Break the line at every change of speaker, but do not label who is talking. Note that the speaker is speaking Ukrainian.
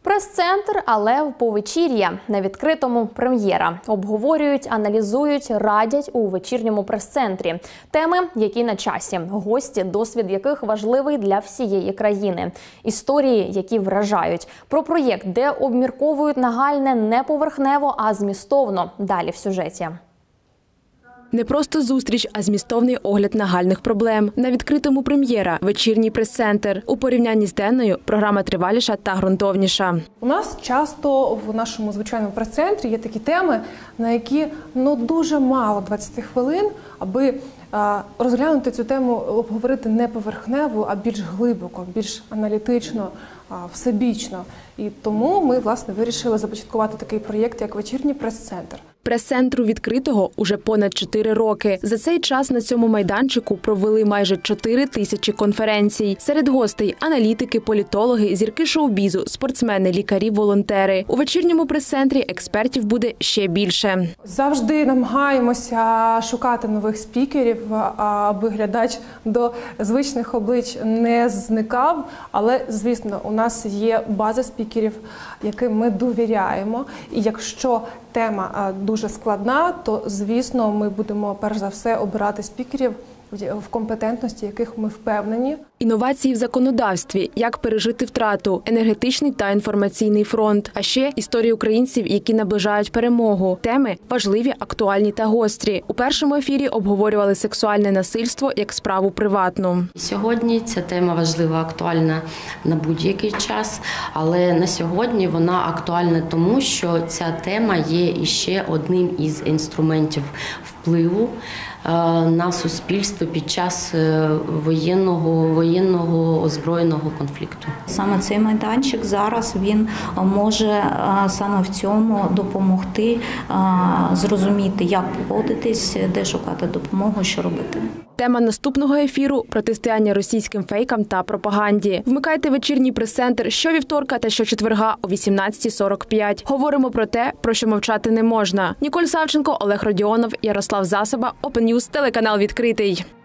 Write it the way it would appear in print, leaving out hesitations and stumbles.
Прес-центр «Але в повечір'я» на відкритому прем'єра. Обговорюють, аналізують, радять у вечірньому прес-центрі. Теми, які на часі. Гості, досвід яких важливий для всієї країни. Історії, які вражають. Про проєкт, де обмірковують нагальне не поверхнево, а змістовно. Далі в сюжеті.
Не просто зустріч, а змістовний огляд нагальних проблем. На відкритому прем'єра «Вечірній прес-центр». У порівнянні з денною програма триваліша та ґрунтовніша.
У нас часто в нашому звичайному прес-центрі є такі теми, на які дуже мало 20 хвилин, аби розглянути цю тему, обговорити не поверхнево, а більш глибоко, більш аналітично, всебічно. І тому ми, власне, вирішили започаткувати такий проєкт, як «Вечірній прес-центр».
Прес-центру відкритого уже понад 4 роки. За цей час на цьому майданчику провели майже 4 тисячі конференцій. Серед гостей – аналітики, політологи, зірки шоу-бізу, спортсмени, лікарі, волонтери. У вечірньому прес-центрі експертів буде ще більше.
Завжди намагаємося шукати нових спікерів, аби глядач до звичних облич не зникав. Але, звісно, у нас є база спікерів, яким ми довіряємо. І якщо тема дуже складна, то, звісно, ми будемо, перш за все, обирати спікерів, в компетентності яких ми впевнені.
Інновації в законодавстві, як пережити втрату, енергетичний та інформаційний фронт, а ще історії українців, які наближають перемогу. Теми важливі, актуальні та гострі. У першому ефірі обговорювали сексуальне насильство як справу приватну.
Сьогодні ця тема важлива, актуальна на будь-який час, але на сьогодні вона актуальна тому, що ця тема є іще одним із інструментів впливу на суспільство під час воєнного озброєного конфлікту.
Саме цей майданчик зараз він може саме в цьому допомогти зрозуміти, як поводитись, де шукати допомогу, що робити.
Тема наступного ефіру – протистояння російським фейкам та пропаганді. Вмикайте вечірній прес-центр щовівторка та щочетверга о 18:45. Говоримо про те, про що мовчати не можна. Ніколь Савченко, Олег Родіонов, Ярослав Засоба, Open News, телеканал «Відкритий».